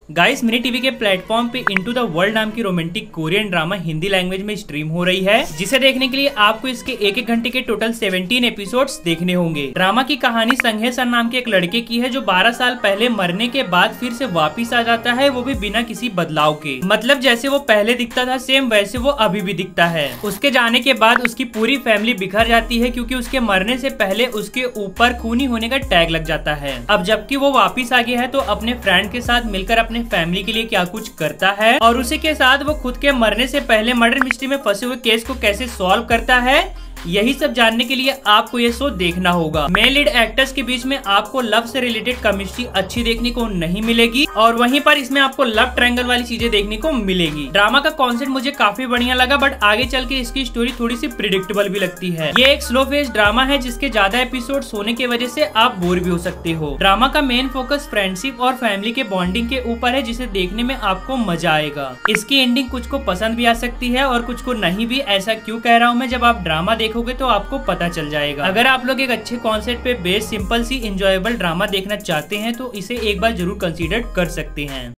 Guys mini TV के platform पे into the world नाम की romantic Korean drama Hindi language में स्ट्रीम हो रही है, जिसे देखने के लिए आपको इसके एक घंटे के टोटल 17 एपिसोड्स देखने होंगे। ड्रामा की कहानी संघे सर नाम के एक लड़के की है जो 12 साल पहले मरने के बाद फिर से वापिस आ जाता है, वो भी बिना किसी बदलाव के। मतलब जैसे वो पहले दिखता था सेम वैसे वो अभी भी दिखता है। उसके जाने के बाद उसकी पूरी फैमिली बिखर जाती है क्योंकि उसके मरने से पहले उसके ऊपर खूनी होने का टैग लग जाता है। अब जबकि वो वापिस आ गया है तो अपने फ्रेंड के साथ मिलकर अपने फैमिली के लिए क्या कुछ करता है और उसी के साथ वो खुद के मरने से पहले मर्डर मिस्ट्री में फंसे हुए केस को कैसे सॉल्व करता है, यही सब जानने के लिए आपको ये शो देखना होगा। मेन लीड एक्टर्स के बीच में आपको लव से रिलेटेड केमिस्ट्री अच्छी देखने को नहीं मिलेगी और वहीं पर इसमें आपको लव ट्रायंगल वाली चीजें देखने को मिलेगी। ड्रामा का कॉन्सेप्ट मुझे काफी बढ़िया लगा, बट आगे चल के इसकी स्टोरी थोड़ी सी प्रिडिक्टेबल भी लगती है। ये एक स्लो फेस ड्रामा है जिसके ज्यादा एपिसोड होने की वजह से आप बोर भी हो सकते हो। ड्रामा का मेन फोकस फ्रेंडशिप और फैमिली के बॉन्डिंग के ऊपर है, जिसे देखने में आपको मजा आएगा। इसकी एंडिंग कुछ को पसंद भी आ सकती है और कुछ को नहीं भी। ऐसा क्यों कह रहा हूँ मैं, जब आप ड्रामा देखोगे तो आपको पता चल जाएगा। अगर आप लोग एक अच्छे कॉन्सेप्ट पे बेस्ड सिंपल सी इंजॉयबल ड्रामा देखना चाहते हैं तो इसे एक बार जरूर कंसीडर कर सकते हैं।